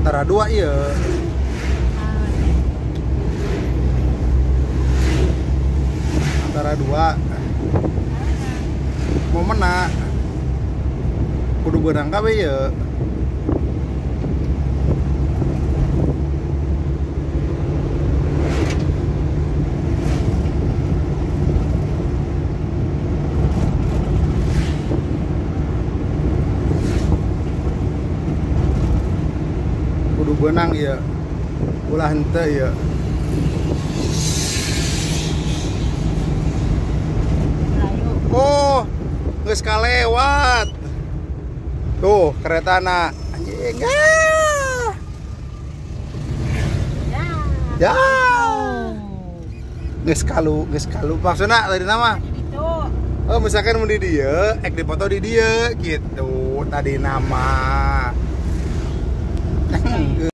antara dua iya. Antara dua mau menang kudu benang kabe ya. Kudu benang ya, ulah henteu ya. Oh, geus kalewat. Tuh, keretana. Anjing. Ya. Geus kalu. Maksudna tadi nama? Oh, misalkan mau di dieu, ek dipoto di dieu gitu. Tadi nama.